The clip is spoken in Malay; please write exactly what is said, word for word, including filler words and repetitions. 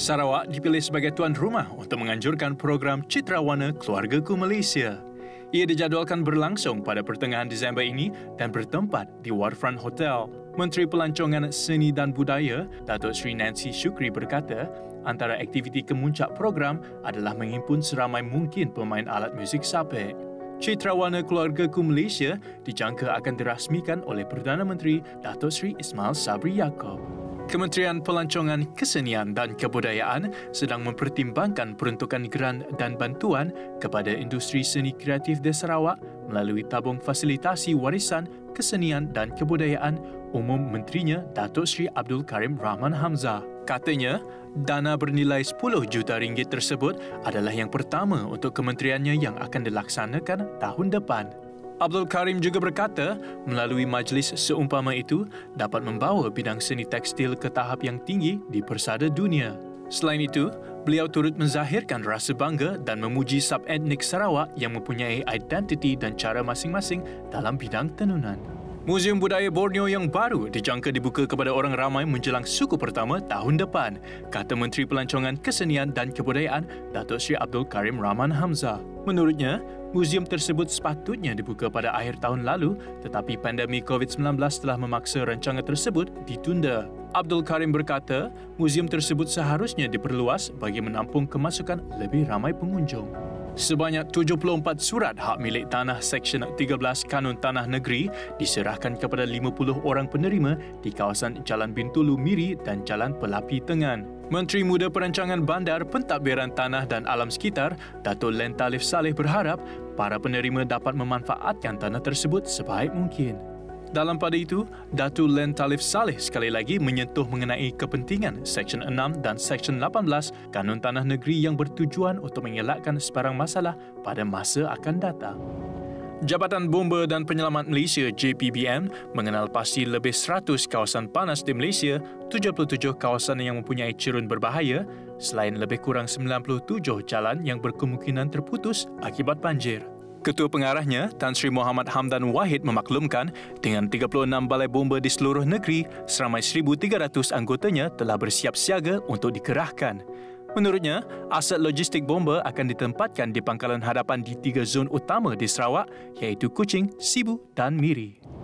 Sarawak dipilih sebagai tuan rumah untuk menganjurkan program Citrawarna Keluargaku Malaysia. Ia dijadualkan berlangsung pada pertengahan Disember ini dan bertempat di Waterfront Hotel. Menteri Pelancongan Seni dan Budaya, Datuk Seri Nancy Shukri berkata, antara aktiviti kemuncak program adalah menghimpun seramai mungkin pemain alat muzik sapek. Citrawarna Keluargaku Malaysia dijangka akan dirasmikan oleh Perdana Menteri Datuk Seri Ismail Sabri Yaakob. Kementerian Pelancongan Kesenian dan Kebudayaan sedang mempertimbangkan peruntukan geran dan bantuan kepada industri seni kreatif di Sarawak melalui tabung fasilitasi warisan kesenian dan kebudayaan umum Menterinya Datuk Seri Abdul Karim Rahman Hamzah. Katanya, dana bernilai sepuluh juta ringgit tersebut adalah yang pertama untuk kementeriannya yang akan dilaksanakan tahun depan. Abdul Karim juga berkata, melalui majlis seumpama itu dapat membawa bidang seni tekstil ke tahap yang tinggi di persada dunia. Selain itu, beliau turut menzahirkan rasa bangga dan memuji sub-etnik Sarawak yang mempunyai identiti dan cara masing-masing dalam bidang tenunan. Muzium Budaya Borneo yang baru dijangka dibuka kepada orang ramai menjelang suku pertama tahun depan, kata Menteri Pelancongan Kesenian dan Kebudayaan Datuk Seri Abdul Karim Rahman Hamzah. Menurutnya, muzium tersebut sepatutnya dibuka pada akhir tahun lalu, tetapi pandemik covid sembilan belas telah memaksa rancangan tersebut ditunda. Abdul Karim berkata, muzium tersebut seharusnya diperluas bagi menampung kemasukan lebih ramai pengunjung. Sebanyak tujuh puluh empat surat hak milik tanah Seksyen tiga belas Kanun Tanah Negeri diserahkan kepada lima puluh orang penerima di kawasan Jalan Bintulu Miri dan Jalan Pelapi Tengan. Menteri Muda Perancangan Bandar, Pentadbiran Tanah dan Alam Sekitar, Datuk Len Talif Saleh berharap para penerima dapat memanfaatkan tanah tersebut sebaik mungkin. Dalam pada itu, Datuk Len Talif Saleh sekali lagi menyentuh mengenai kepentingan Seksyen enam dan Seksyen lapan belas Kanun Tanah Negeri yang bertujuan untuk mengelakkan sebarang masalah pada masa akan datang. Jabatan Bomba dan Penyelamat Malaysia J P B M mengenal pasti lebih seratus kawasan panas di Malaysia, tujuh puluh tujuh kawasan yang mempunyai cerun berbahaya, selain lebih kurang sembilan puluh tujuh jalan yang berkemungkinan terputus akibat banjir. Ketua Pengarahnya, Tan Sri Muhammad Hamdan Wahid memaklumkan dengan tiga puluh enam balai bomba di seluruh negeri, seramai seribu tiga ratus anggotanya telah bersiap siaga untuk dikerahkan. Menurutnya, aset logistik bomba akan ditempatkan di pangkalan hadapan di tiga zon utama di Sarawak, iaitu Kuching, Sibu dan Miri.